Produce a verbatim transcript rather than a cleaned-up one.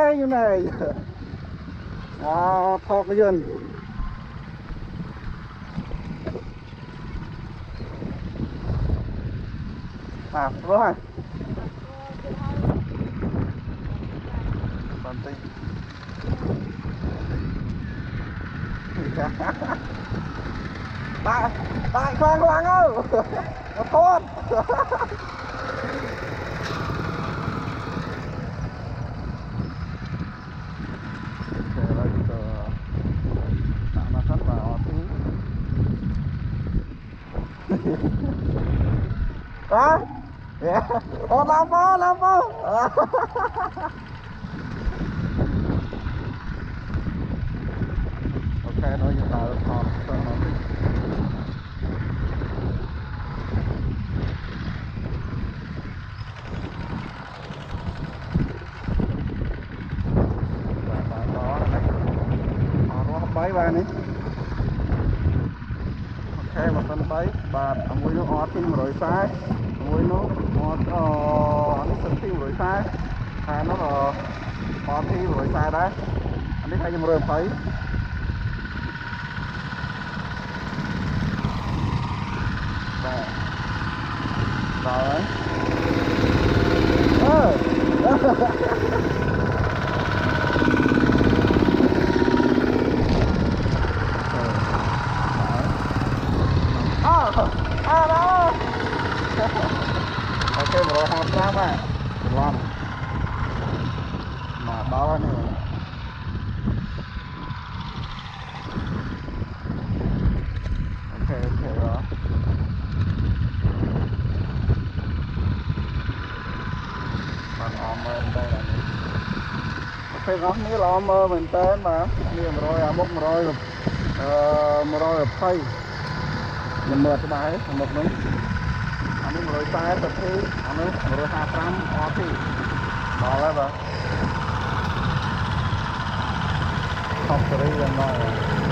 này như này à, thọ cái dân à rồi bản tin đại đại khoan khoan ơi nó tốt đó ô làm vô làm vô ok nó như tao thọt nó đi bay ba ní ok một phần bay ba mũi nó ót tim rồi sai mũi nó ót nó sân tim rồi sai hai nó là ót tim rồi sai đấy anh ấy hay như rồi phải rồi ơ à đó ok rồi hot ra mà làm mà đó này ok ok rồi bạn ôm bên đây là ok đó ní là ôm mình tên mà nhiều rồi à bốc rồi ờ rồi phay mình mượt cho bà hết một nữa anh ấy rồi sai tập thi anh ấy rồi hai trăm o thi đó là vậy học từ đây là